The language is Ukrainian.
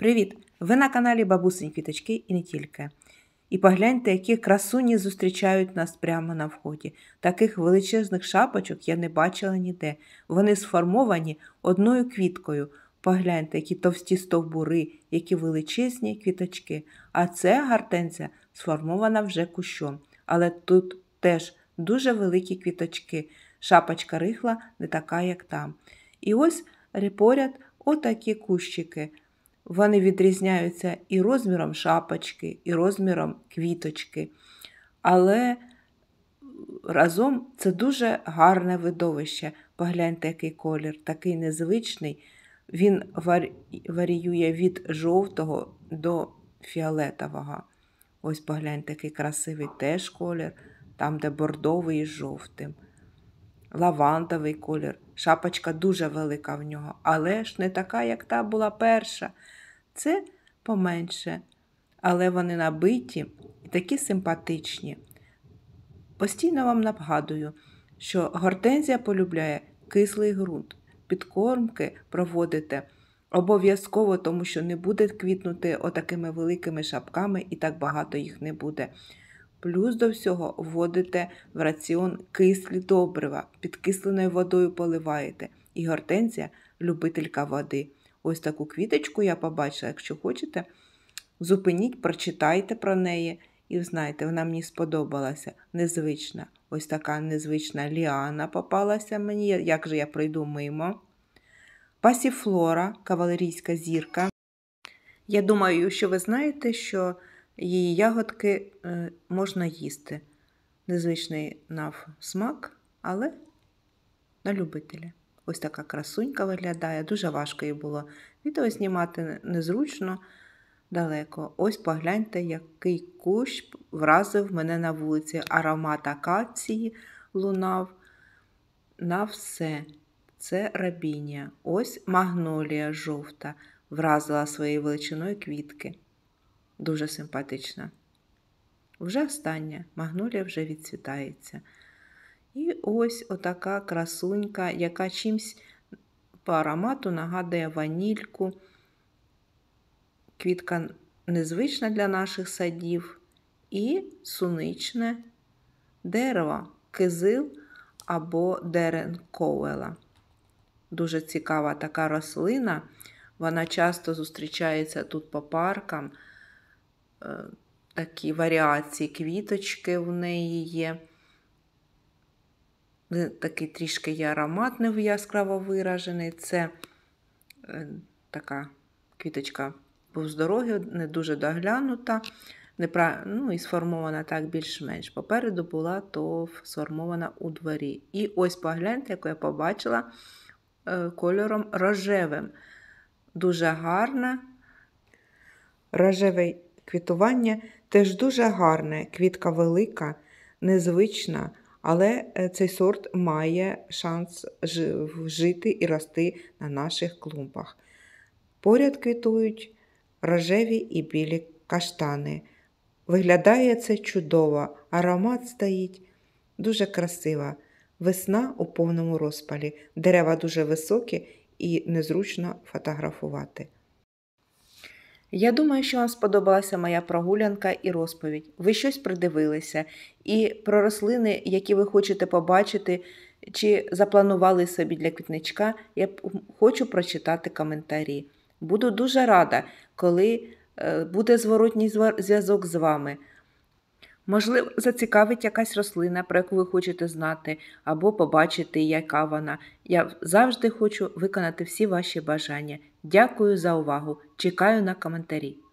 Привіт! Ви на каналі Бабусині Квіточки і не тільки. І погляньте, які красуні зустрічають нас прямо на вході. Таких величезних шапочок я не бачила ніде. Вони сформовані одною квіткою. Погляньте, які товсті стовбури, які величезні квіточки. А це гортензія сформована вже кущом. Але тут теж дуже великі квіточки. Шапочка рихла не така, як там. І ось поряд отакі кущики. Вони відрізняються і розміром шапочки, і розміром квіточки. Але разом це дуже гарне видовище. Погляньте, який колір, такий незвичний. Він варіює від жовтого до фіолетового. Ось погляньте, який красивий теж колір, там, де бордовий із жовтим. Лавандовий колір. Шапочка дуже велика в нього, але ж не така, як та була перша. Це поменше, але вони набиті і такі симпатичні. Постійно вам нагадую, що гортензія полюбляє кислий ґрунт. Підкормки проводите обов'язково, тому що не буде квітнути отакими великими шапками і так багато їх не буде. Плюс до всього вводите в раціон кислі добрива, підкисленою водою поливаєте. І гортензія – любителька води. Ось таку квіточку я побачила. Якщо хочете, зупиніть, прочитайте про неї. І знаєте, вона мені сподобалася. Незвична. Ось така незвична ліана попалася мені. Як же я пройду мимо? Пасіфлора, кавалерійська зірка. Я думаю, що ви знаєте, що її ягодки можна їсти. Незвичний на смак, але на любителя. Ось така красунька виглядає, дуже важко їй було. Відео знімати незручно, далеко. Ось погляньте, який кущ вразив мене на вулиці. Аромат акації лунав на все. Це рабінія. Ось магнолія жовта вразила своєю величиною квітки. Дуже симпатична. Вже остання, магнолія вже відцвітається. І ось отака красунька, яка чимсь по аромату нагадує ванільку. Квітка незвична для наших садів. І суничне дерево, кизил або дерен коуела. Дуже цікава така рослина. Вона часто зустрічається тут по паркам. Такі варіації квіточки в неї є. Такий трішки є аромат не яскраво виражений. Це така квіточка повз дороги, не дуже доглянута, і сформована так більш-менш. Попереду була то сформована у дворі. І ось погляньте, яку я побачила кольором рожевим. Дуже гарна. Рожеве квітування теж дуже гарне. Квітка велика, незвична. Але цей сорт має шанс жити і рости на наших клумбах. Поряд квітують рожеві і білі каштани. Виглядає це чудово, аромат стоїть дуже красиво. Весна у повному розпалі, дерева дуже високі і незручно фотографувати. Я думаю, що вам сподобалася моя прогулянка і розповідь. Ви щось придивилися. І про рослини, які ви хочете побачити, чи запланували собі для квітничка, я хочу прочитати коментарі. Буду дуже рада, коли буде зворотній зв'язок з вами. Можливо, зацікавить якась рослина, про яку ви хочете знати, або побачити, яка вона. Я завжди хочу виконати всі ваші бажання. Дякую за увагу. Чекаю на коментарі.